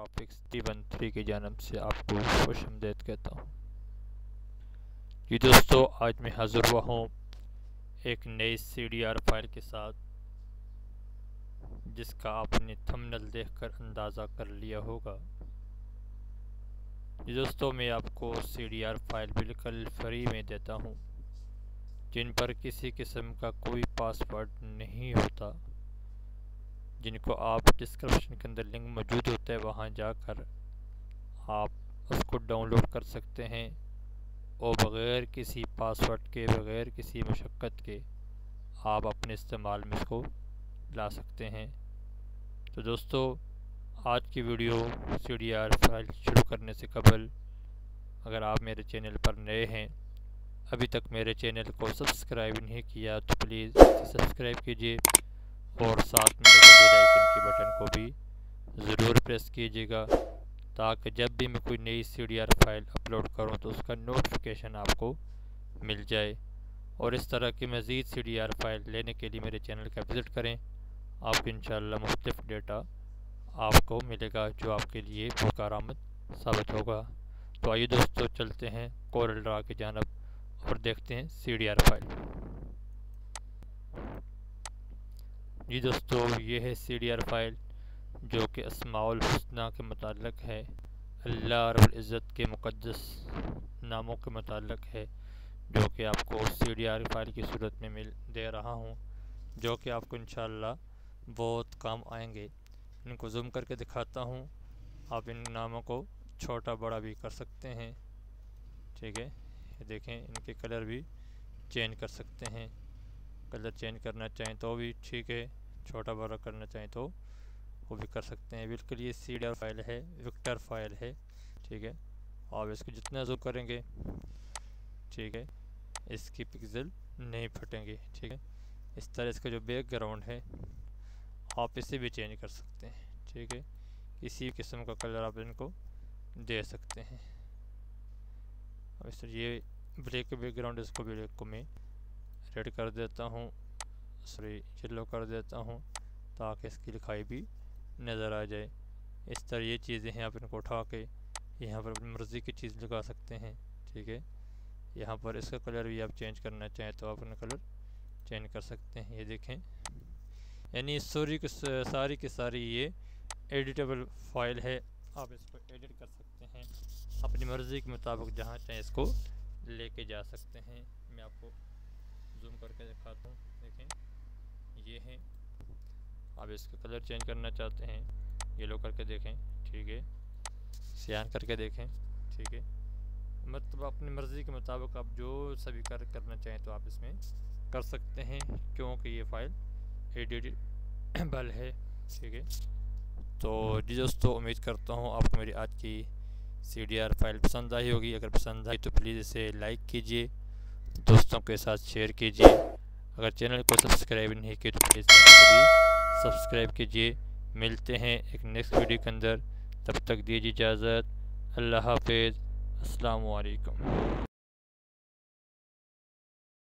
Graphics 313 की जानब से आपको खुशामदीद कहता हूँ। जी दोस्तों, आज मैं हाज़िर हुआ हूँ एक नई CDR फाइल के साथ, जिसका आपने थंबनेल देखकर अंदाज़ा कर लिया होगा। जी दोस्तों, मैं आपको CDR फाइल बिल्कुल फ्री में देता हूँ, जिन पर किसी किस्म का कोई पासवर्ड नहीं होता, जिनको आप डिस्क्रिप्शन के अंदर लिंक मौजूद होता है, वहाँ जाकर आप उसको डाउनलोड कर सकते हैं और बग़ैर किसी पासवर्ड के, बग़ैर किसी मशक्क़त के आप अपने इस्तेमाल में इसको ला सकते हैं। तो दोस्तों, आज की वीडियो CDR फाइल शुरू करने से कबल अगर आप मेरे चैनल पर नए हैं, अभी तक मेरे चैनल को सब्सक्राइब नहीं किया, तो प्लीज़ सब्सक्राइब कीजिए और साथ में लगे बेल आइकन के बटन को भी ज़रूर प्रेस कीजिएगा, ताकि जब भी मैं कोई नई CDR फाइल अपलोड करूं तो उसका नोटिफिकेशन आपको मिल जाए। और इस तरह की मज़ीद CDR फाइल लेने के लिए मेरे चैनल का विज़िट करें। आपको इंशाअल्लाह मुख्तलिफ डेटा आपको मिलेगा जो आपके लिए बहुत कारआमद साबित होगा। तो आइए दोस्तों, चलते हैं कोरल ड्रा की जानब और देखते हैं CDR फाइल। जी दोस्तों, ये है CDR फाइल जो कि अस्माउल हुस्ना के मुताल्लिक़ है, अल्लाह रब्बुल इज़्ज़त के मुक़द्दस नामों के मुताल्लिक़ है, जो कि आपको CDR फाइल की सूरत में मिल दे रहा हूँ, जो कि आपको इंशाअल्लाह बहुत काम आएंगे। इनको जूम करके दिखाता हूँ, आप इन नामों को छोटा बड़ा भी कर सकते हैं। ठीक है, ये देखें, इनके कलर भी चेंज कर सकते हैं। कलर चेंज करना चाहें तो भी ठीक है, छोटा बड़ा करना चाहें तो वो भी कर सकते हैं। बिल्कुल ये CDR फाइल है, वेक्टर फाइल है। ठीक है, आप इसको जितना जूम करेंगे, ठीक है, इसकी पिक्सल नहीं फटेंगे। ठीक है, इस तरह इसका जो बैकग्राउंड है आप इसे भी चेंज कर सकते हैं। ठीक है, किसी किस्म का कलर आप इनको दे सकते हैं। अब इस ये ब्लैक बैकग्राउंड, इसको ब्लैक को मैं रेड कर देता हूँ, सॉरी येलो कर देता हूँ, ताकि इसकी लिखाई भी नज़र आ जाए। इस तरह ये चीज़ें हैं, आप इनको उठा के यहाँ पर अपनी मर्ज़ी की चीज़ लगा सकते हैं। ठीक है, यहाँ पर इसका कलर भी आप चेंज करना चाहें तो आप अपना कलर चेंज कर सकते हैं। ये देखें, यानी सारी की सारी ये एडिटेबल फाइल है। आप इसको एडिट कर सकते हैं अपनी मर्ज़ी के मुताबिक, जहाँ चाहें इसको लेके जा सकते हैं। मैं आपको जूम करके दिखाता हूँ, देखें ये है। आप इसका कलर चेंज करना चाहते हैं, येलो करके देखें, ठीक है, सियान करके देखें, ठीक है, मतलब अपनी मर्ज़ी के मुताबिक आप जो सभी करना चाहें तो आप इसमें कर सकते हैं, क्योंकि ये फ़ाइल एडिटेबल है। ठीक है, तो जी दोस्तों, उम्मीद करता हूँ आपको मेरी आज की CDR फाइल पसंद आई होगी। अगर पसंद आई तो प्लीज़ इसे लाइक कीजिए, दोस्तों के साथ शेयर कीजिए। अगर चैनल को सब्सक्राइब नहीं किया तो प्लीज़ चैनल को भी सब्सक्राइब कीजिए। मिलते हैं एक नेक्स्ट वीडियो के अंदर, तब तक दीजिए इजाज़त। अल्लाह हाफ़िज़, अस्सलामु अलैकुम।